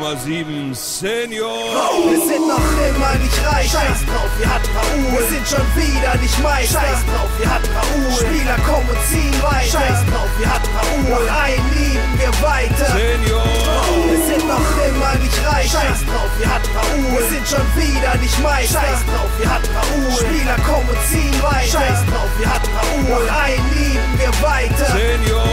101,7 Senior. Wir sind noch immer nicht reich. Scheiß drauf, wir hatten Raoul. Wir sind schon wieder nicht Meister. Scheiß drauf, wir hatten Raoul. Spieler kommen und ziehen weiter. Scheiß drauf, wir hatten Raoul. Ein lieben wir weiter. Senior. Wir sind noch immer nicht reich. Scheiß drauf, wir hatten Raoul. Wir sind schon wieder nicht Meister. Scheiß drauf, wir hatten Raoul. Spieler kommen und ziehen weiter. Scheiß drauf, wir hatten Raoul. Ein lieben wir weiter. Senior.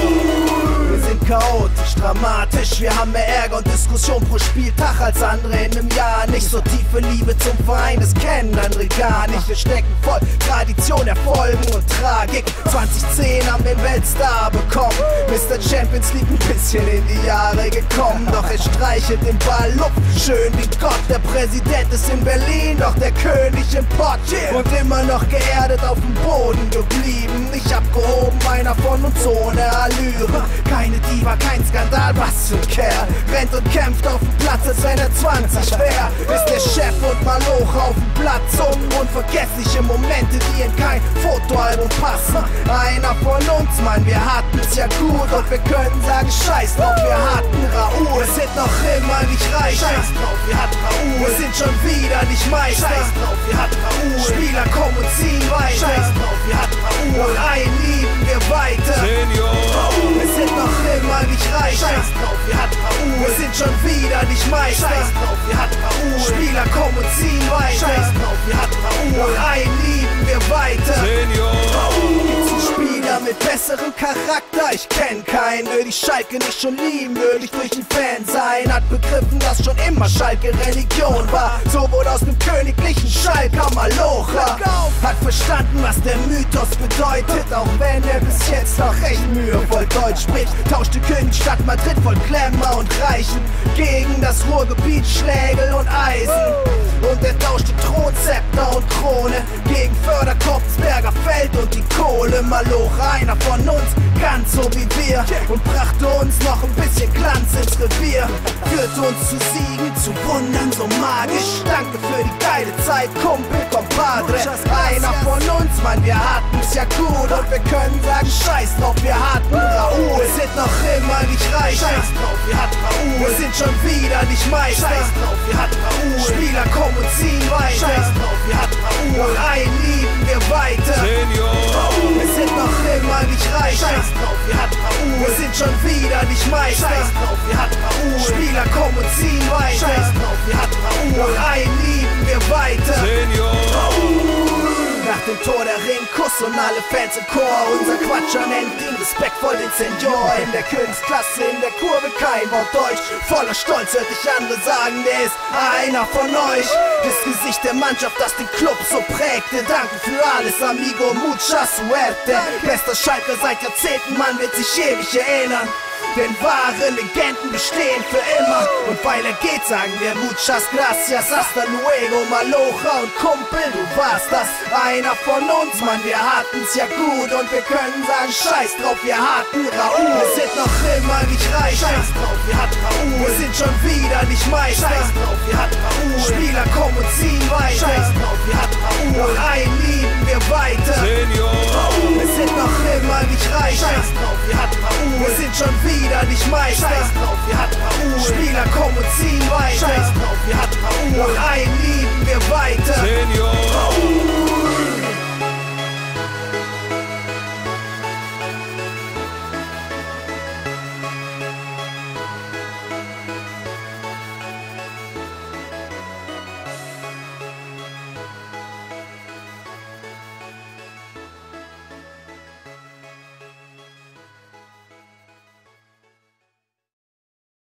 Wir sind chaotisch, dramatisch, wir haben mehr Ärger und Diskussion pro Spieltag als andere in einem Jahr. Nicht so tiefe Liebe zum Verein, das kennen andere gar nicht. Wir stecken voll Tradition, Erfolgen und Tragik. 2010 haben den Weltstar bekommen, Mr. Champions League ein bisschen in die Jahre gekommen. Doch er streichelt den Ball Luft, schön wie Gott. Der Präsident ist in Berlin, doch der König im Pott. Und immer noch geerdet auf dem Boden geblieben. Nicht abgehoben, einer von uns ohne Allüre. Keine Diva, kein Skandal, was für ein Kerl. Rennt und kämpft auf dem Platz, als wenn er 20 wär. Ist der Chef und Maloch auf dem Platz. Unvergessliche Momente, die in kein Fotoalbum passen. Einer von uns, Mann, wir hatten's ja gut. Und wir können sagen, scheiß drauf, wir hatten Raoul. Wir sind noch immer nicht reich. Scheiß drauf, wir hatten Raoul. Wir sind schon wieder nicht Meister. Scheiß drauf, wir hatten Raoul. Spieler kommen und ziehen weiter. Scheiß drauf, wir hatten Raoul. Ein lieben wir weiter. Senior. Wir sind noch immer nicht reich. Scheiß drauf, wir hatten Raoul. Wir sind schon wieder nicht Meister. Scheiß drauf, wir hatten Raoul. Spieler kommen und ziehen weiter. Scheiß drauf, wir hatten Raoul. Ein lieben wir weiter. Senior. Gibt's einen Spieler mit besserem Charakter? Ich kenn keinen. Würde ich Schalke nicht schon lieben, würde ich durch ein Fan sein. Hat begriffen, dass schon immer Schalke Religion war. So wurde aus dem königlichen Schalker Malocher. Hat verstanden, was der Mythos bedeutet. Auch wenn er bis jetzt noch recht mühevoll Deutsch spricht. Tauschte Königstadt Madrid voll Glamour und Reichen gegen das Ruhrgebiet Schlägel und Eisen. Und er tauschte Thronzepter und Krone gegen Förderkopfsberger Feld und die Kohle. Malocher, einer von uns, ganz so wie wir. Und brachte uns noch ein bisschen Glanz ins Revier. Führte uns zu Siegen, zu Wundern so magisch. Danke für die geile Zeit, Kumpel, Compadre. Einer von uns, Mann, wir hatten's ja gut. Und wir können sagen, scheiß drauf, wir hatten Raoul. Wir sind noch immer nicht reich. Scheiß drauf, wir hatten Raoul. Wir sind schon wieder nicht Meister. Scheiß drauf, wir hatten Raoul. Spieler kommen und ziehen weiter. Scheiß drauf, wir hatten Raoul. Ein lieben wir weiter. Senior. Wir sind noch immer nicht reich. Scheiß drauf, wir hatten Raoul. Wir sind schon wieder nicht Meister. Scheiß drauf, wir hatten Raoul. Spieler kommen und ziehen weiter. Scheiß drauf, wir hatten Raoul. Ein lieben wir weiter. Senior. Nach dem Tor der Ringkuss und alle Fans im Chor. Unser Quatscher nennt ihn respektvoll den Senior. In der Königsklasse, in der Kurve kein Wort Deutsch. Voller Stolz hört ich andere sagen, der ist einer von euch. Das Gesicht der Mannschaft, das den Club so prägte. Danke für alles, amigo, mucha suerte. Bester Schalker seit Jahrzehnten, man wird sich ewig erinnern. Denn wahre Legenden bestehen für immer. Und weil er geht, sagen wir muchas gracias, hasta luego, Malocher und Kumpel, du warst das. Einer von uns, Mann, wir hatten's ja gut. Und wir können sagen, scheiß drauf, wir hatten Raoul. Wir sind noch immer nicht reich. Scheiß drauf, wir hatten Raoul. Wir sind schon wieder nicht Meister. Scheiß drauf, wir hatten Raoul. Spieler kommen und ziehen weiter. Scheiß drauf, wir hatten Raoul. Ein lieben wir weiter. Senior. Wir sind noch immer nicht reich. Scheiß drauf, wir hatten Raoul. Wir sind schon wieder nicht Meister. Scheiß drauf, wir hatten Raoul. Spieler kommen und ziehen weiter. Scheiß drauf, wir hatten Raoul. Ein lieben wir weiter. Senior.